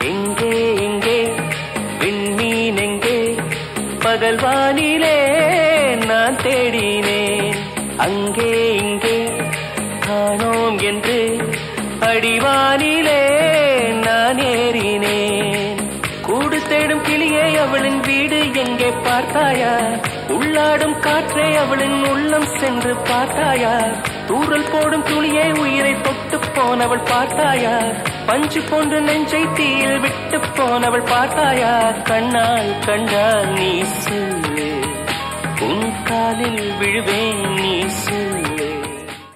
எங்கே எங்கே விண்மீன் எங்கே பகல்வானிலே நான் தேடினேன். அங்கே இங்கே காணோம் என்று அடிவானிலே நான் ஏறினேன். கூடு தேடும் கிளியே அவளின் வீடு எங்கே பார்த்தாயா? உள்ளாடும் காற்றே அவளின் உள்ளம் சென்று பார்த்தாயா? தூறல் போடும் துளியே உயிரை தொட்டு போனவள் பார்த்தாயா? பஞ்சு போன்ற நெஞ்சை தீயில் விட்டு போனவள் பார்த்தாயா? கண்ணால் கண்டால் நீ சொல்லு, உன் காலில் விழுவேன் நீ சொல்லு.